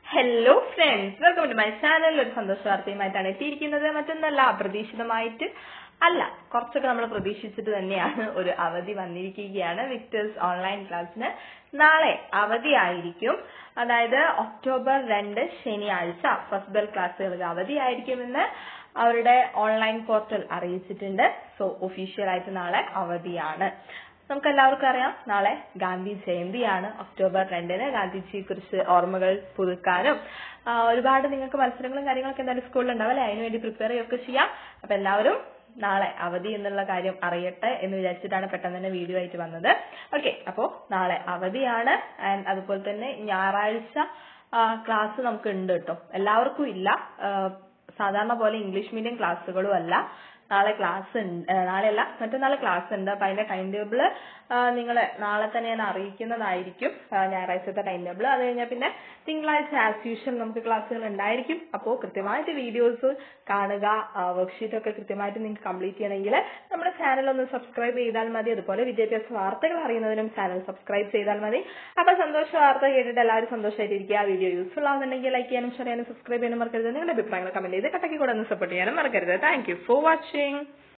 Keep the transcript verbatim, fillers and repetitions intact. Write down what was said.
Hello friends, welcome to my channel. ഒരു സന്തോഷ വാർത്തയുമായിട്ടാണ് എത്തിയിരിക്കുന്നത്. മറ്റൊന്നല്ല, അപ്രതീക്ഷിതമായിട്ട് അല്ല, കുറച്ചൊക്കെ നമ്മൾ പ്രതീക്ഷിച്ചിട്ട് തന്നെയാണ് ഒരു അവധി വന്നിരിക്കുകയാണ്. വിക്ടേഴ്സ് ഓൺലൈൻ ക്ലാസ്സിന് നാളെ അവധിയായിരിക്കും. അതായത് ഒക്ടോബർ രണ്ട് ശനിയാഴ്ച ഫസ്റ്റ് ബെൽ ക്ലാസ്സുകൾക്ക് അവധിയായിരിക്കുമെന്ന് അവരുടെ ഓൺലൈൻ പോർട്ടൽ അറിയിച്ചിട്ടുണ്ട്. സോ ഒഫീഷ്യൽ ആയിട്ട് നാളെ അവധിയാണ്. നമുക്ക് എല്ലാവർക്കും അറിയാം, നാളെ ഗാന്ധി ജയന്തിയാണ്. ഒക്ടോബർ രണ്ടിന് ഗാന്ധിജിയെ കുറിച്ച് ഓർമ്മകൾ പുതുക്കാനും ഒരുപാട് നിങ്ങൾക്ക് മത്സരങ്ങളും കാര്യങ്ങളൊക്കെ എന്തായാലും സ്കൂളിൽ ഉണ്ടാവും അല്ലെ, അതിനുവേണ്ടി പ്രിപ്പയർ ചെയ്യുകയൊക്കെ ചെയ്യാം. അപ്പൊ എല്ലാവരും നാളെ അവധി എന്നുള്ള കാര്യം അറിയട്ടെ എന്ന് വിചാരിച്ചിട്ടാണ് പെട്ടെന്ന് തന്നെ വീഡിയോ ആയിട്ട് വന്നത്. ഓക്കെ, അപ്പോ നാളെ അവധിയാണ്. ആൻഡ് അതുപോലെ തന്നെ ഞായറാഴ്ച ക്ലാസ് നമുക്ക് ഉണ്ട് കേട്ടോ. എല്ലാവർക്കും ഇല്ല, സാധാരണ പോലെ ഇംഗ്ലീഷ് മീഡിയം ക്ലാസ്സുകളും അല്ല. നാളെ ക്ലാസ് ഉണ്ട്, നാളെയല്ല മറ്റന്നാൾ ക്ലാസ് ഉണ്ട്. അപ്പൊ അതിന്റെ ടൈം ടേബിള് നിങ്ങളെ നാളെ തന്നെ ഞാൻ അറിയിക്കുന്നതായിരിക്കും, ഞായറാഴ്ചത്തെ ടൈം ടേബിൾ. അത് കഴിഞ്ഞാൽ പിന്നെ തിങ്കളാഴ്ച ആസ് യൂഷ്വൽ നമുക്ക് ക്ലാസ്സുകൾ ഉണ്ടായിരിക്കും. അപ്പോൾ കൃത്യമായിട്ട് വീഡിയോസ് കാണുക. വർക്ക്ഷീറ്റ് ഒക്കെ കൃത്യമായിട്ട് നിങ്ങൾക്ക് കംപ്ലീറ്റ് ചെയ്യണമെങ്കിൽ നമ്മുടെ ചാനൽ ഒന്ന് സബ്സ്ക്രൈബ് ചെയ്താൽ മതി. അതുപോലെ വിദ്യാഭ്യാസ വാർത്തകൾ അറിയുന്നതിനും ചാനൽ സബ്സ്ക്രൈബ് ചെയ്താൽ മതി. അപ്പൊ സന്തോഷ വാർത്ത കേട്ടിട്ട് എല്ലാവരും സന്തോഷമായിട്ടിരിക്കുക. വീഡിയോ യൂസ്ഫുൾ ആവുന്നുണ്ടെങ്കിൽ ലൈക്ക് ചെയ്യാനും ഷെയർ ചെയ്യാനും സബ്സ്ക്രൈബ് ചെയ്യാനും മറക്കരുത്. നിങ്ങളുടെ അഭിപ്രായങ്ങൾ കമന്റ് ചെയ്ത് കട്ടക്കി കൂടെ ഒന്ന് സപ്പോർട്ട് ചെയ്യാനും മറക്കരുത്. Thank you for watching.